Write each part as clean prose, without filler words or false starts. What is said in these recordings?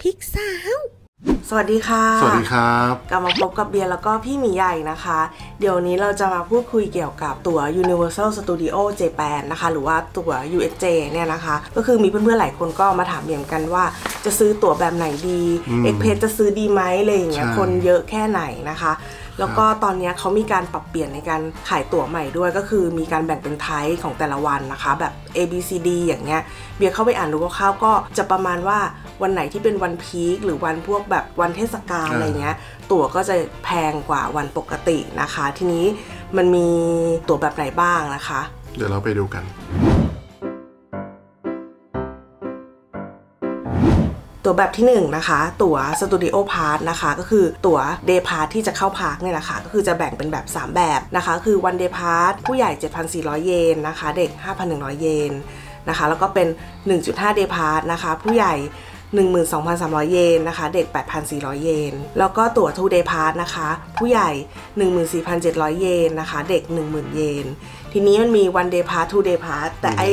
พิกสาวสวัสดีค่ะสวัสดีครับกลับมาพบกับเบียร์แล้วก็พี่หมีใหญ่นะคะเดี๋ยวนี้เราจะมาพูดคุยเกี่ยวกับตั๋ว Universal Studio Japan นะคะหรือว่าตั๋ว USJ เนี่ยนะคะก็คือมีเพื่อนๆหลายคนก็มาถามเบียร์กันว่าจะซื้อตั๋วแบบไหนดีExpressจะซื้อดีไหมอะไรอย่างเงี้ยคนเยอะแค่ไหนนะคะแล้วก็ตอนนี้เขามีการปรับเปลี่ยนในการขายตั๋วใหม่ด้วยก็คือมีการแบ่งเป็นไทป์ของแต่ละวันนะคะแบบ A B C D อย่างเงี้ยเบียร์เข้าไปอ่านดูคร่าวๆก็จะประมาณว่าวันไหนที่เป็นวันพีคหรือวันพวกแบบวันเทศกาลอะไรเงี้ยตั๋วก็จะแพงกว่าวันปกตินะคะทีนี้มันมีตั๋วแบบไหนบ้างนะคะเดี๋ยวเราไปดูกันตั๋วแบบที่1นะคะตั๋ว Studio Pass นะคะก็คือตั๋ว Day Pass ที่จะเข้าพาร์คเนี่ยแหละค่ะก็คือจะแบ่งเป็นแบบ3แบบนะคะคือ One Day Pass ผู้ใหญ่ 7,400 เยนนะคะเด็ก 5,100 เยนนะคะแล้วก็เป็น 1.5 Day Pass นะคะผู้ใหญ่ 12,300 เยนนะคะเด็ก 8,400 เยนแล้วก็ตั๋ว 2 Day Pass นะคะผู้ใหญ่ 14,700 เยนนะคะเด็ก 10,000 เยนทีนี้มันมี One Day Pass 2 Day Pass แต่ไอ้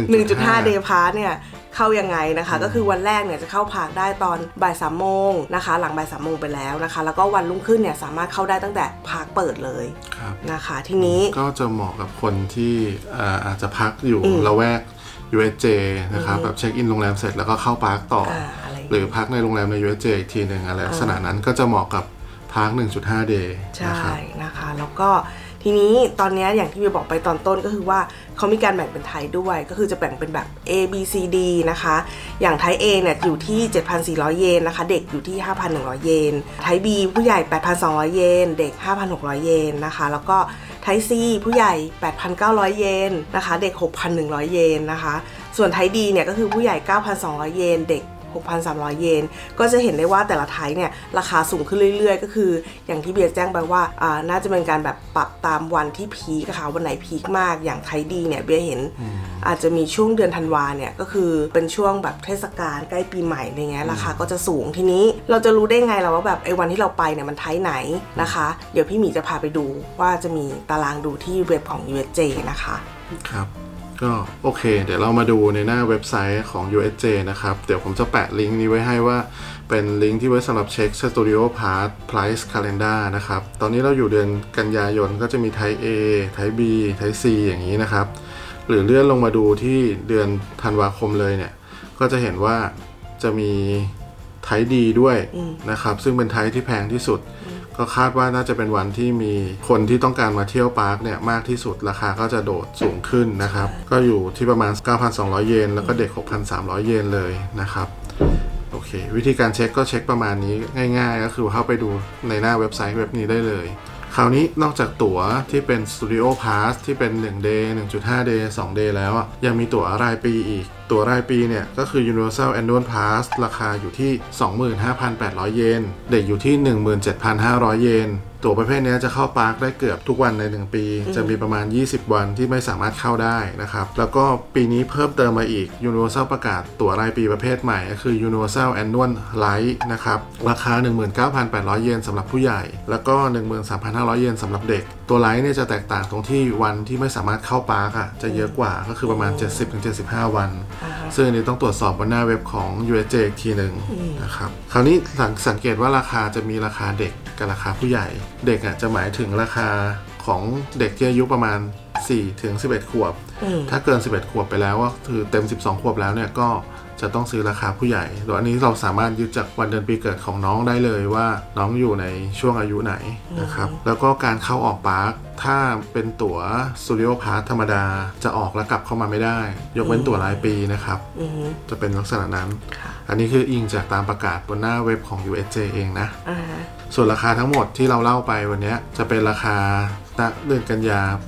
1.5 Day Pass เนี่ยเข้ายังไงนะคะก็คือวันแรกเนี่ยจะเข้าพาร์คได้ตอนบ่าย3 โมงนะคะหลังบ่าย3 โมงไปแล้วนะคะแล้วก็วันรุ่งขึ้นเนี่ยสามารถเข้าได้ตั้งแต่พาร์คเปิดเลยนะคะทีนี้ก็จะเหมาะกับคนที่อาจจะพักอยู่ละแวก USJ นะครับแบบเช็คอินโรงแรมเสร็จแล้วก็เข้าพาร์คต่อหรือพักในโรงแรมใน USJ อีกทีหนึ่งอะไรลักษณะนั้นก็จะเหมาะกับพาร์ค 1.5 day ใช่นะคะแล้วก็ทีนี้ตอนนี้อย่างที่พี่บอกไปตอนต้นก็คือว่าเขามีการแบ่งเป็นไทยด้วยก็คือจะแบ่งเป็นแบบ A B C D นะคะอย่างไทย A เนี่ยอยู่ที่ 7,400 เยนนะคะเด็กอยู่ที่ 5,100 เยนไทย B ผู้ใหญ่ 8,200 เยนเด็ก 5,600 เยนนะคะแล้วก็ไทย C ผู้ใหญ่ 8,900 เยนนะคะเด็ก 6,100 เยนนะคะส่วนไทย D เนี่ยก็คือผู้ใหญ่ 9,200 เยนเด็ก6,300 เยนก็จะเห็นได้ว่าแต่ละไทป์เนี่ยราคาสูงขึ้นเรื่อยๆก็คืออย่างที่เบียร์แจ้งไปว่าน่าจะเป็นการแบบปรับตามวันที่พีคค่ะวันไหนพีคมากอย่างไทป์ดีเนี่ยเบียร์เห็นอาจจะมีช่วงเดือนธันวาเนี่ยก็คือเป็นช่วงแบบเทศกาลใกล้ปีใหม่อะไรเงี้ยราคาก็จะสูงทีนี้เราจะรู้ได้ไงเราว่าแบบไอ้วันที่เราไปเนี่ยมันไทป์ไหนนะคะเดี๋ยวพี่หมีจะพาไปดูว่าจะมีตารางดูที่เว็บของ USJ นะคะครับก็โอเคเดี๋ยวเรามาดูในหน้าเว็บไซต์ของ USJ นะครับเดี๋ยวผมจะแปะลิงก์นี้ไว้ให้ว่าเป็นลิงก์ที่ไว้สำหรับเช็ค Studio Pass Price Calendar นะครับตอนนี้เราอยู่เดือนกันยายนก็จะมีไทป์ A ไทป์ B ไทป์ C อย่างนี้นะครับหรือเลื่อนลงมาดูที่เดือนธันวาคมเลยเนี่ยก็จะเห็นว่าจะมีไทป์ D ด้วยนะครับซึ่งเป็นไทป์ที่แพงที่สุดก็คาดว่าน่าจะเป็นวันที่มีคนที่ต้องการมาเที่ยวพาร์คเนี่ยมากที่สุดราคาก็จะโดดสูงขึ้นนะครับก็อยู่ที่ประมาณ 9,200 เยนแล้วก็เด็ก 6,300 เยนเลยนะครับโอเควิธีการเช็คก็เช็คประมาณนี้ง่ายๆก็คือเข้าไปดูในหน้าเว็บไซต์เว็บนี้ได้เลยคราวนี้นอกจากตั๋วที่เป็น Studio Pass ที่เป็น1 day 1.5 day 2 day แล้วยังมีตั๋วรายปีอีกตั๋วรายปีเนี่ยก็คือ Universal Annual Pass ราคาอยู่ที่ 25,800 เยนเด็กอยู่ที่ 17,500 เยนตั๋วประเภทนี้จะเข้าพาร์คได้เกือบทุกวันใน1 ปีจะมีประมาณ20 วันที่ไม่สามารถเข้าได้นะครับแล้วก็ปีนี้เพิ่มเติมมาอีก Universal ประกาศตั๋วรายปีประเภทใหม่ก็คือ Universal Annual Lite นะครับราคา 19,800 เยนสำหรับผู้ใหญ่แล้วก็ 13,500 เยนสำหรับเด็กตัวไลท์เนี่ยจะแตกต่างตรงที่วันที่ไม่สามารถเข้าพาร์คจะเยอะกว่าก็คือประมาณ 70-75 วันซึ่งอันนี้ต้องตรวจสอบบนหน้าเว็บของ USJ อีกทีหนึ่งนะครับคราวนี้สังเกตว่าราคาจะมีราคาเด็กกับราคาผู้ใหญ่เด็กจะหมายถึงราคาของเด็กที่อายุประมาณ 4-11 ขวบถ้าเกิน11 ขวบไปแล้วก็คือเต็ม12 ขวบแล้วเนี่ยก็จะต้องซื้อราคาผู้ใหญ่โดยอันนี้เราสามารถยึดจากวันเดือนปีเกิดของน้องได้เลยว่าน้องอยู่ในช่วงอายุไหนนะครับแล้วก็การเข้าออกพาร์คถ้าเป็นตั๋ว Studio Pass ธรรมดาจะออกแล้วกลับเข้ามาไม่ได้ยกเว้นตั๋วรายปีนะครับจะเป็นลักษณะนั้นอันนี้คืออิงจากตามประกาศบนหน้าเว็บของ USJ เองนะส่วนราคาทั้งหมดที่เราเล่าไปวันนี้จะเป็นราคาณเดือนกันยาปี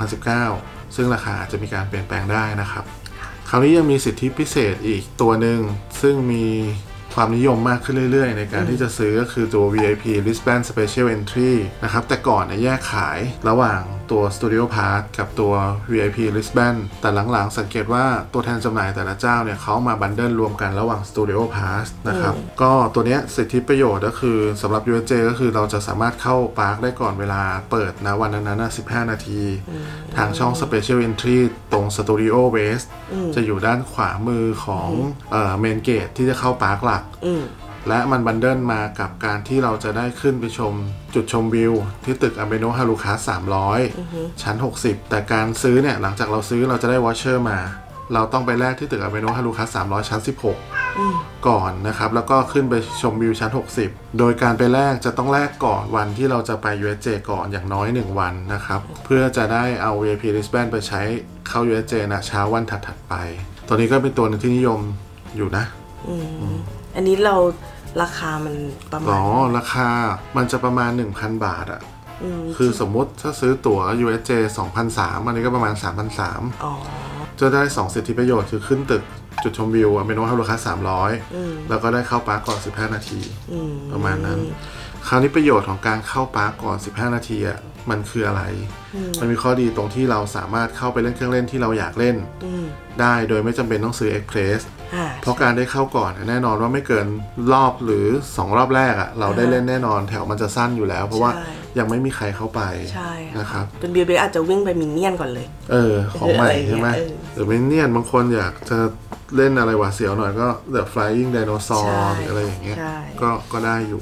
2019 ซึ่งราคาอาจจะมีการเปลี่ยนแปลงได้นะครับคราวนี้ยังมีสิทธิพิเศษอีกตัวหนึ่งซึ่งมีความนิยมมากขึ้นเรื่อยๆในการที่จะซื้อก็คือตัว VIP Wristband Special Entry นะครับแต่ก่อนแยกขายระหว่างตัว Studio Pass กับตัว VIP Wristband แต่หลังๆสังเกตว่าตัวแทนจำหน่ายแต่ละเจ้าเนี่ยเขามาบันเดิลรวมกันระหว่าง Studio Pass นะครับก็ตัวเนี้ยสิทธิประโยชน์ก็คือสำหรับ USJ ก็คือเราจะสามารถเข้าพาร์คได้ก่อนเวลาเปิดนะวันนั้น15 นาทีทางช่อง Special Entry ตรง Studio West จะอยู่ด้านขวามือของMain Gate ที่จะเข้าพาร์คหลักและมันบันเดิลมากับการที่เราจะได้ขึ้นไปชมจุดชมวิวที่ตึกอเบโนะฮารุคัส300ชั้น60แต่การซื้อเนี่ยหลังจากเราซื้อเราจะได้วอชเชอร์มาเราต้องไปแลกที่ตึกอเบโนะฮารุคัส300ชั้น16ก่อนนะครับแล้วก็ขึ้นไปชมวิวชั้น60โดยการไปแลกจะต้องแลกก่อนวันที่เราจะไป USJ ก่อนอย่างน้อย1วันนะครับเพื่อจะได้เอา VIP wristband ไปใช้เข้า USJ นะเช้าวันถัดๆไปตัวนี้ก็เป็นตัวนึงที่นิยมอยู่นะอันนี้เราราคามันประมาณราคามันจะประมาณ 1,000 บาทอ่ะคือสมมุติถ้าซื้อตั๋ว USJ 2,300 อันนี้ก็ประมาณ 3,300จะได้2สิทธิประโยชน์คือขึ้นตึกจุดชมวิวอเมโนะฮารุคัส300แล้วก็ได้เข้าปาร์คก่อน15นาทีประมาณนั้นคราวนี้ประโยชน์ของการเข้าปาร์คก่อน15นาทีอ่ะมันคืออะไรมันมีข้อดีตรงที่เราสามารถเข้าไปเล่นเครื่องเล่นที่เราอยากเล่นได้โดยไม่จำเป็นต้องซื้อ Express เพราะการได้เข้าก่อนแน่นอนว่าไม่เกินรอบหรือ2รอบแรกอ่ะเราได้เล่นแน่นอนแถวมันจะสั้นอยู่แล้วเพราะว่ายังไม่มีใครเข้าไปนะครับเป็นเบียร์อาจจะวิ่งไปมินเนี่ยนก่อนเลยของใหม่ใช่ไหมหรือมินเนี่ยนบางคนอยากจะเล่นอะไรหวาดเสียวหน่อยก็ The Flying Dinosaur หรืออะไรอย่างเงี้ยก็ได้อยู่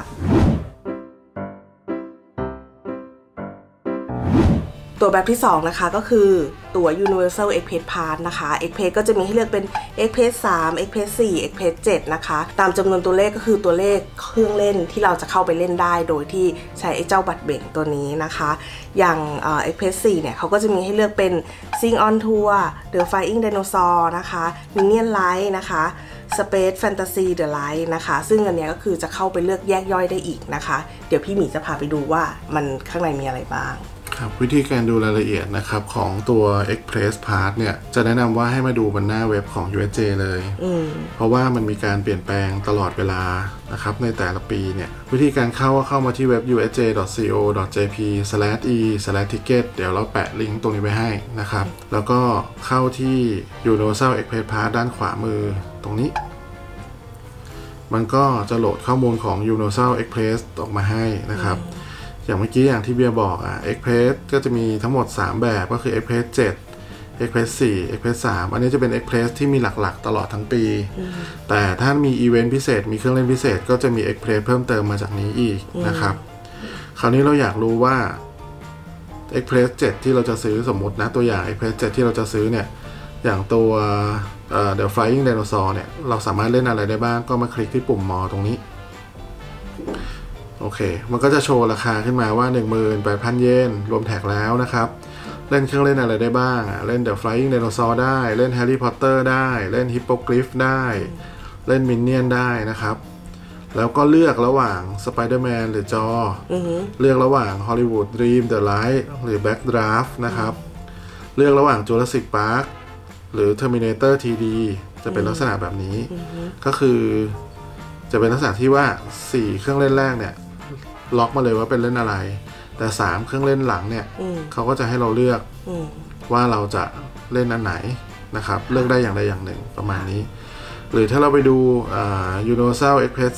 ตัวแบบที่2นะคะก็คือตัว Universal Express Pass นะคะ Express ก็จะมีให้เลือกเป็น Express 3 Express 4 Express 7นะคะตามจำนวนตัวเลขก็คือตัวเลขเครื่องเล่นที่เราจะเข้าไปเล่นได้โดยที่ใช้ไอ้เจ้าบัตรเบ่งตัวนี้นะคะอย่างExpress 4เนี่ยเขาก็จะมีให้เลือกเป็น Sing on Tour The Flying Dinosaur นะคะ Minion Light นะคะ Space Fantasy The Light นะคะซึ่งอันนี้ก็คือจะเข้าไปเลือกแยกย่อยได้อีกนะคะเดี๋ยวพี่หมีจะพาไปดูว่ามันข้างในมีอะไรบ้างครับวิธีการดูรายละเอียดนะครับของตัว Express Pass เนี่ยจะแนะนำว่าให้มาดูบนหน้าเว็บของ USJ เลยเพราะว่ามันมีการเปลี่ยนแปลงตลอดเวลานะครับในแต่ละปีเนี่ยวิธีการเข้ามาที่เว็บ usj.co.jp/e/ticket เดี๋ยวเราแปะลิงก์ตรงนี้ไว้ให้นะครับแล้วก็เข้าที่ Universal Express Pass ด้านขวามือตรงนี้มันก็จะโหลดข้อมูลของ Universal Express ออกมาให้นะครับอย่างเมื่อกี้อย่างที่เบียร์บอกExpress ก็จะมีทั้งหมด3แบบก็คือ Express 7 Express 4 Express 3อันนี้จะเป็น Express ที่มีหลักๆตลอดทั้งปีแต่ถ้ามีอีเวนต์พิเศษมีเครื่องเล่นพิเศษก็จะมี Express เพิ่มเติมมาจากนี้อีกนะครับคราวนี้เราอยากรู้ว่า Express 7 ที่เราจะซื้อสมมตินะตัวอย่าง Express 7 ที่เราจะซื้อเนี่ยอย่างตัว The Flying Dinosaur เนี่ยเราสามารถเล่นอะไรได้บ้างก็มาคลิกที่ปุ่มมอตรงนี้โอเคมันก็จะโชว์ราคาขึ้นมาว่า 18,000 เยนรวมแท็กแล้วนะครับเล่นเครื่องเล่นอะไรได้บ้างเล่น The Flying Dinosaur ได้เล่น Harry Potter ได้เล่น Hippogriff ได้เล่น Minion ได้นะครับแล้วก็เลือกระหว่าง Spider-Man หรือจอเลือกระหว่าง Hollywood Dream The Light หรือ Backdraft นะครับเลือกระหว่าง Jurassic Park หรือ Terminator 3D จะเป็นลักษณะแบบนี้ก็คือจะเป็นลักษณะที่ว่า4เครื่องเล่นแรกเนี่ยล็อกมาเลยว่าเป็นเล่นอะไรแต่3เครื่องเล่นหลังเนี่ยเขาก็จะให้เราเลือกว่าเราจะเล่นอันไหนนะครับเลือกได้อย่างใดอย่างหนึ่งประมาณนี้หรือถ้าเราไปดูUniversal Express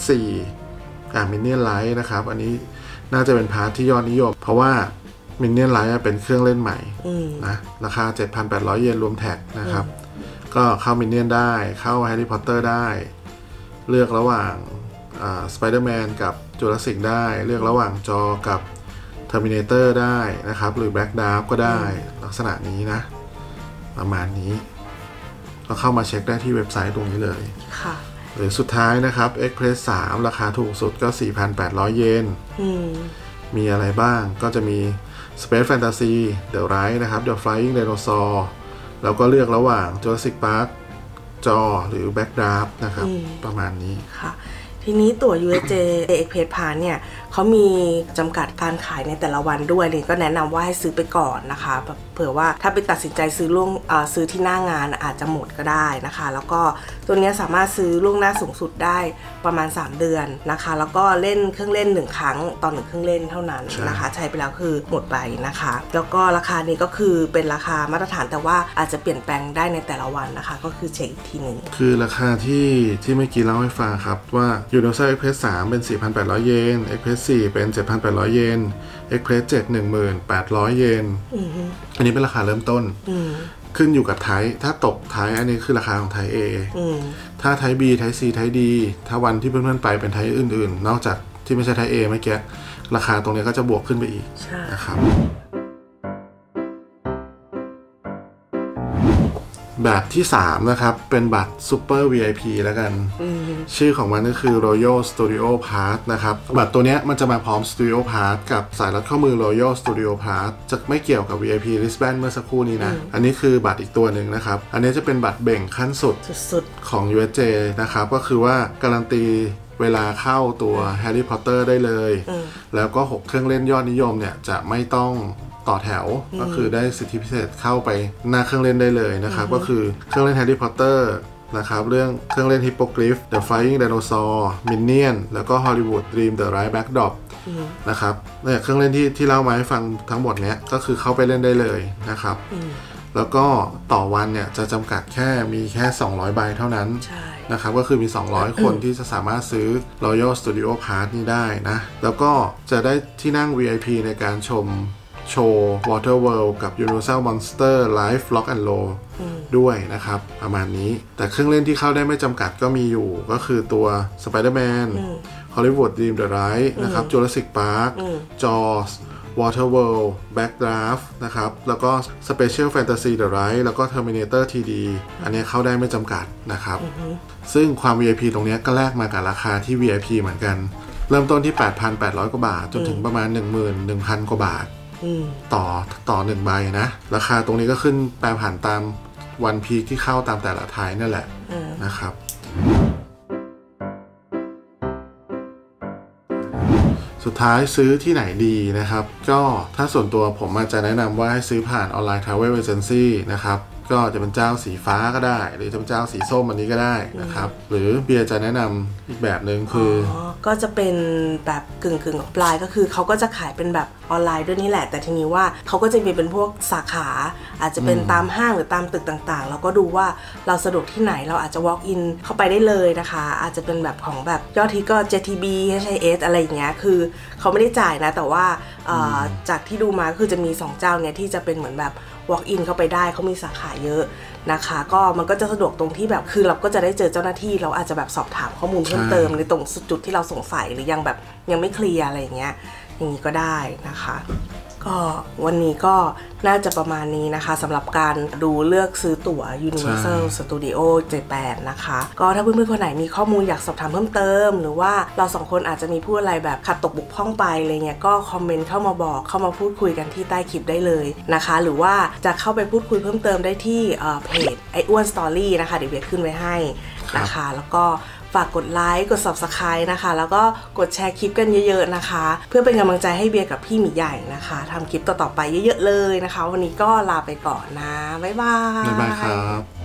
4 Minion Light นะครับอันนี้น่าจะเป็นพาร์ทที่ยอดนิยมเพราะว่า Minion Light เป็นเครื่องเล่นใหม่นะราคา 7,800 เยนรวมแท็กนะครับก็เข้า Minion ได้เข้า Harry Potter ได้เลือกระหว่างSpider-Man กับ Jurassic ได้เลือกระหว่างจอกับ Terminator ได้นะครับหรือ Backdraft ก็ได้ลักษณะนี้นะประมาณนี้ก็เข้ามาเช็คได้ที่เว็บไซต์ตรงนี้เลยค่ะหรือสุดท้ายนะครับ Express 3 ราคาถูกสุดก็ 4,800 เยนมีอะไรบ้างก็จะมี Space Fantasy The Ride นะครับ The Flying Dinosaur แล้วก็เลือกระหว่าง Jurassic Park จอหรือ Backdraft นะครับประมาณนี้ค่ะทีนี้ตั๋ว USJ Express Pass เนี่ยเขามีจำกัดการขายในแต่ละวันด้วยเลยก็แนะนำว่าให้ซื้อไปก่อนนะคะเผื่อว่าถ้าไปตัดสินใจซื้อที่หน้างานอาจจะหมดก็ได้นะคะแล้วก็ตัวนี้สามารถซื้อล่วงหน้าสูงสุดได้ประมาณ3เดือนนะคะแล้วก็เล่นเครื่องเล่น1ครั้งต่อ1เครื่องเล่นเท่านั้นนะคะใช้ไปแล้วคือหมดไปนะคะแล้วก็ราคานี้ก็คือเป็นราคามาตรฐานแต่ว่าอาจจะเปลี่ยนแปลงได้ในแต่ละวันนะคะก็คือเช็คอีกทีนึงคือราคาที่เมื่อกี้เล่าให้ฟังครับว่า Universal Express 3 เป็น 4,800 เยน Express 4 เป็น 7,800 เยน Express 7 1,800 เยนอันนี้เป็นราคาเริ่มต้นขึ้นอยู่กับไทป์ถ้าตกไทป์อันนี้คือราคาของไทป์ A ถ้าไทป์ B ไทป์ C ไทป์ D ถ้าวันที่เพื่อนๆไปเป็นไทป์อื่นๆนอกจากที่ไม่ใช่ไทป์ A เมื่อกี้ราคาตรงนี้ก็จะบวกขึ้นไปอีกนะครับแบบที่3นะครับเป็นบัตร Super VIP แล้วกันชื่อของมันก็คือ Royal Studio Pass นะครับบัตรตัวนี้มันจะมาพร้อม Studio Pass กับสายรัดข้อมือ Royal Studio Pass จะไม่เกี่ยวกับ VIP Wristband เมื่อสักคร์นี้นะอันนี้คือบัตรอีกตัวหนึ่งนะครับอันนี้จะเป็นบัตรเบ่งขั้นสุดของ USJ นะครับก็คือว่าการันตีเวลาเข้าตัว Harry Potter ได้เลยแล้วก็6เครื่องเล่นยอดนิยมเนี่ยจะไม่ต้องต่อแถวก็คือได้สิทธิพิเศษเข้าไปหน้าเครื่องเล่นได้เลยนะครับก็คือเครื่องเล่น Harry Potter นะครับเรื่องเครื่องเล่น Hippogriff The Flying Dinosaur Minion แล้วก็ Hollywood Dream The Right Backdrop นะครับเนี่ยเครื่องเล่นที่เล่ามาให้ฟังทั้งหมดเนี้ยก็คือเข้าไปเล่นได้เลยนะครับแล้วก็ต่อวันเนี่ยจะจำกัดมีแค่200ใบเท่านั้นนะครับก็คือมี200คนที่จะสามารถซื้อ Royal Studio Pass นี้ได้นะแล้วก็จะได้ที่นั่ง VIP ในการชมโชว์ Water World กับ Universal Monster Live Rock and Roll ด้วยนะครับประมาณนี้แต่เครื่องเล่นที่เข้าได้ไม่จำกัดก็มีอยู่ก็คือตัว Spider-Man Hollywood Dream the Ride นะครับ Jurassic Park Jaws Water World Backdraft นะครับแล้วก็ Special Fantasy The Ride แล้วก็ Terminator 3D อันนี้เข้าได้ไม่จำกัดนะครับซึ่งความ VIP ตรงนี้ก็แลกมากับราคาที่ VIP เหมือนกันเริ่มต้นที่ 8,800 กว่าบาทจนถึงประมาณ 11,000 กว่าบาทต่อ1ใบนะราคาตรงนี้ก็ขึ้นแปรผันตามวันพีคที่เข้าตามแต่ละไทป์นั่นแหละนะครับสุดท้ายซื้อที่ไหนดีนะครับก็ถ้าส่วนตัวผมอาจจะแนะนำว่าให้ซื้อผ่านออนไลน์ Travel Agency นะครับก็จะเป็นเจ้าสีฟ้าก็ได้หรือจะเป็นเจ้าสีส้มอันนี้ก็ได้นะครับหรือเบียร์จะแนะนำอีกแบบนึงคือก็จะเป็นแบบกึ่งออฟไลน์ก็คือเขาก็จะขายเป็นแบบออนไลน์ด้วยนี่แหละแต่ทีนี้ว่าเขาก็จะมีเป็นพวกสาขาอาจจะเป็นตามห้างหรือตามตึกต่างๆแล้วก็ดูว่าเราสะดวกที่ไหนเราอาจจะ walk in เข้าไปได้เลยนะคะอาจจะเป็นแบบของแบบยอดที่ก็ JTB HIS อะไรอย่างเงี้ยคือเขาไม่ได้จ่ายนะแต่ว่าจากที่ดูมาคือจะมี2เจ้าเนี่ยที่จะเป็นเหมือนแบบ walk in เข้าไปได้เขามีสาขาเยอะนะคะก็มันก็จะสะดวกตรงที่แบบคือเราก็จะได้เจอเจ้าหน้าที่เราอาจจะแบบสอบถามข้อมูลเพิ่มเติมในตรงจุดที่เราสงสัยหรือยังแบบยังไม่เคลียร์อะไรอย่างเงี้ยอย่างนี้ก็ได้นะคะก็วันนี้ก็น่าจะประมาณนี้นะคะสำหรับการดูเลือกซื้อตั๋ว Universal Studio Japan นะคะก็ถ้าเพื่อนๆคนไหนมีข้อมูลอยากสอบถามเพิ่มเติมหรือว่าเรา2คนอาจจะมีพูดอะไรแบบขัดตกบกพร่องไปอะไรเงี้ยก็คอมเมนต์เข้ามาบอกเข้ามาพูดคุยกันที่ใต้คลิปได้เลยนะคะหรือว่าจะเข้าไปพูดคุยเพิ่มเติมได้ที่เพจไอ้อ้วนสตอรี่นะคะเดี๋ยวเบียร์ขึ้นไว้ให้นะคะแล้วก็ฝากกดไลค์กด Subscribe นะคะแล้วก็กดแชร์คลิปกันเยอะๆนะคะเพื่อเป็นกำลังใจให้เบียร์กับพี่หมีใหญ่นะคะทำคลิปต่อๆไปเยอะๆเลยนะคะวันนี้ก็ลาไปก่อนนะบ๊ายบายครับ